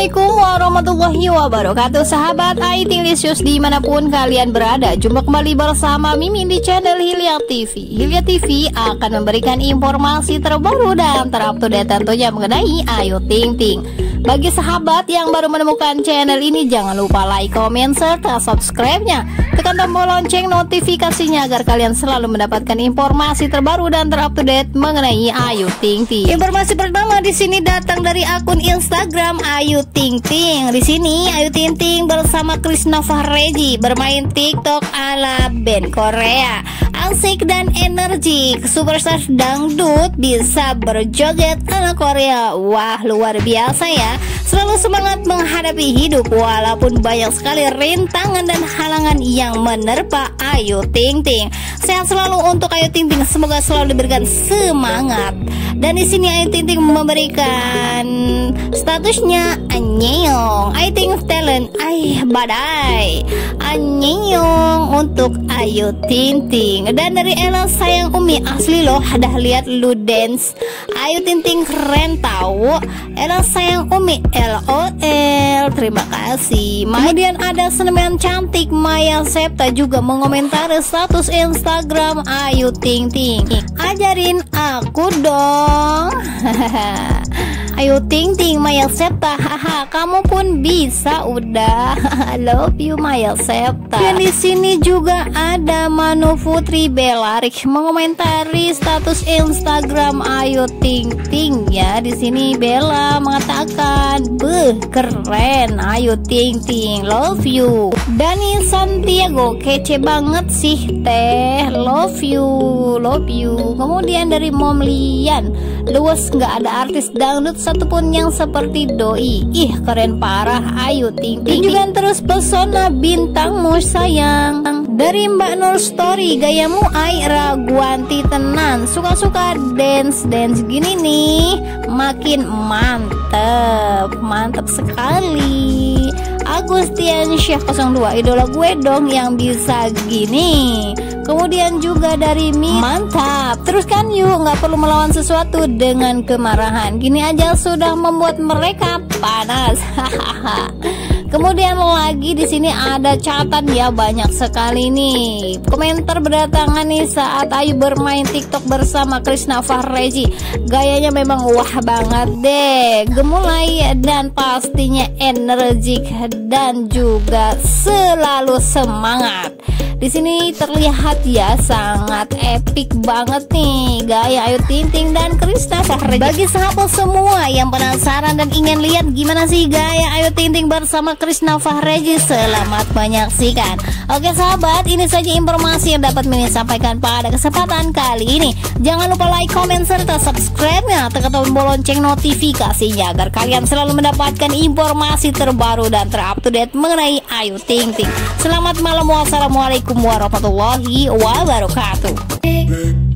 Assalamualaikum warahmatullahi wabarakatuh. Sahabat Ayu Ting Lisius dimanapun kalian berada, jumpa kembali bersama Mimin di channel Hilya TV. Hilya TV akan memberikan informasi terbaru dan terupdate tentunya mengenai Ayu Ting Ting. Bagi sahabat yang baru menemukan channel ini, jangan lupa like, comment, serta subscribe-nya. Tekan tombol lonceng notifikasinya agar kalian selalu mendapatkan informasi terbaru dan terupdate mengenai Ayu Ting Ting. Informasi pertama di sini datang dari akun Instagram Ayu Ting Ting. Di sini Ayu Ting Ting bersama Krishna Fahreji bermain TikTok ala band Korea. Asik dan energik, superstar dangdut bisa berjoget ala Korea. Wah, luar biasa ya. Selalu semangat menghadapi hidup walaupun banyak sekali rintangan dan halangan yang menerpa Ayu Ting Ting. Sehat selalu untuk Ayu Ting Ting, semoga selalu diberikan semangat. Dan di sini Ayu Ting Ting memberikan statusnya Annyeong, Ayu Ting Talent, badai Annyeong untuk Ayu Ting Ting. Dan dari Ella sayang Umi, asli loh, ada lihat lu dance Ayu Ting Ting keren tahu. Ella sayang Umi, LOL, terima kasih. Kemudian ada seniman cantik Maya Septa juga mengomentari status Instagram Ayu Ting Ting. Ajarin aku dong. Ayu Ting Ting, Maya Septa, haha, kamu pun bisa udah. Love you Maya Septa. Dan di sini juga ada Manu Putri Belarik mengomentari status Instagram Ayu Ting Ting ya. Di sini Bella mengatakan, "Beuh, keren Ayu Ting Ting, love you." Dani Santiago, kece banget sih teh, love you, love you. Kemudian dari Mom Lian, luwes nggak ada artis dangdut satupun yang seperti doi. Ih, keren parah Ayu Ting Ting. Juga terus pesona bintangmu sayang. Dari Mbak Nur Story, gayamu ai raguanti tenan. Suka-suka dance gini nih, makin mantep, mantep sekali. Agustian Syekh 02, idola gue dong yang bisa gini. Kemudian juga dari Mi, mantap, teruskan yuk, nggak perlu melawan sesuatu dengan kemarahan. Gini aja sudah membuat mereka panas. Kemudian lagi di sini ada catatan ya, banyak sekali nih komentar berdatangan nih saat Ayu bermain TikTok bersama Krishna Fahreji. Gayanya memang wah banget deh, gemulai dan pastinya energik dan juga selalu semangat. Di sini terlihat ya sangat epic banget nih gaya Ayu Ting Ting dan Krishna Fahreji. Bagi sahabat semua yang penasaran dan ingin lihat gimana sih gaya Ayu Ting Ting bersama Krishna Fahreji, selamat menyaksikan. Oke sahabat, ini saja informasi yang dapat Mimin sampaikan pada kesempatan kali ini. Jangan lupa like, comment, serta subscribe-nya, tekan tombol lonceng notifikasinya agar kalian selalu mendapatkan informasi terbaru dan terupdate mengenai Ayu Ting Ting. Selamat malam, wassalamualaikum warahmatullahi wabarakatuh.